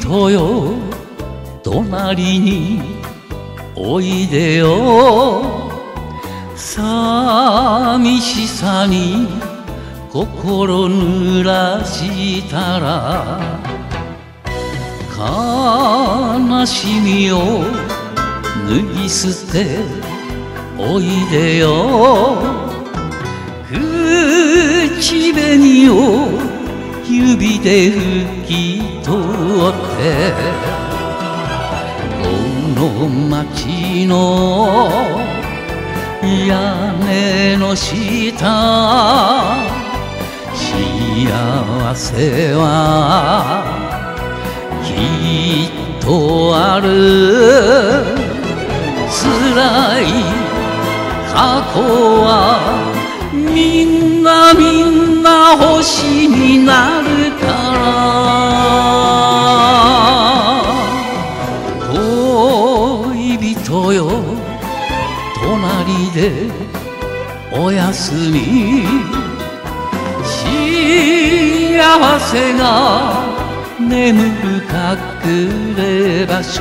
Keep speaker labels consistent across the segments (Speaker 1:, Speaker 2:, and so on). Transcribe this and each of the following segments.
Speaker 1: 人よ隣においでよ。寂しさに心濡らしたら悲しみを脱ぎ捨ておいでよ。口紅を指で拭き取ってこの街の屋根の下幸せはきっとある。辛い過去はみんな星になるから恋人よ隣でおやすみ。幸せが眠る隠れ場所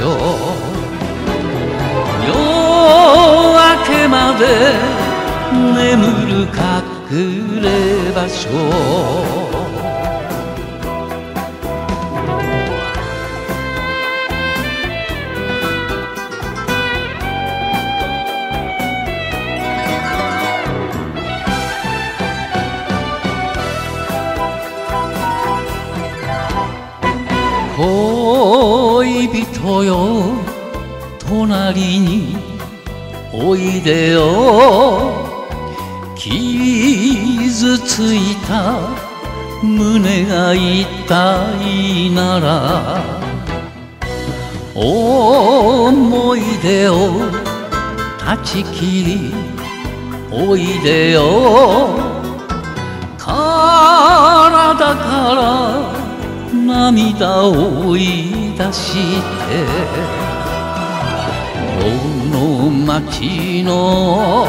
Speaker 1: 夜明けまで眠る隠れ場所。恋人よ隣においでよ。傷ついた胸が痛いなら思い出を断ち切りおいでよ。体から涙を追い出してこの街の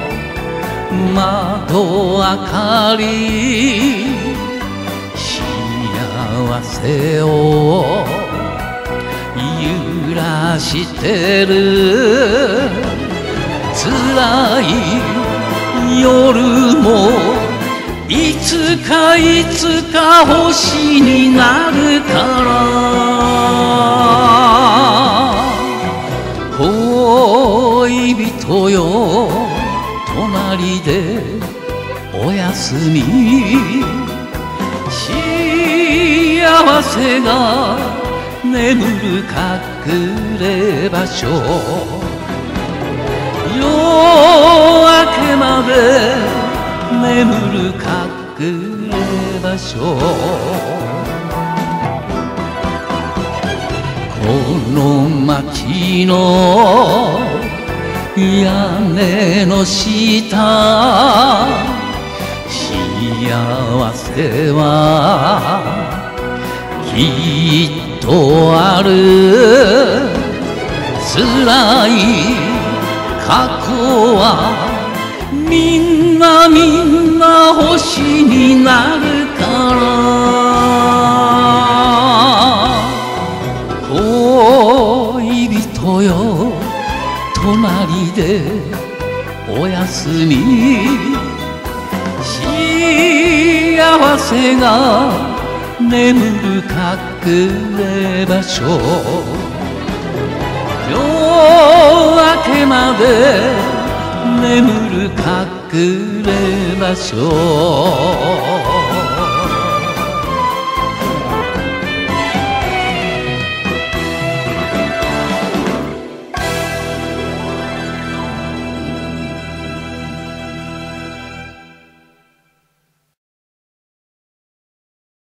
Speaker 1: 窓明かり幸せを揺らしてる。辛い夜もいつか星になるから恋人よ隣でおやすみ。幸せが眠る隠れ場所夜明けまで眠る隠れ場所。この街の屋根の下幸せはきっとある。辛い過去はみんな星になるから恋人よ隣でおやすみ。幸せが眠る隠れ場所夜明けまで眠る隠れ場所